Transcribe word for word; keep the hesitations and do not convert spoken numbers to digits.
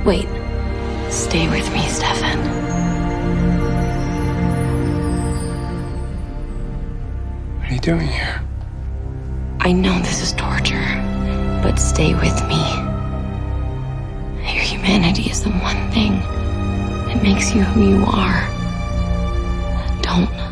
Wait. Stay with me, Stefan. What are you doing here? I know this is torture, but stay with me. Your humanity is the one thing that makes you who you are. Don't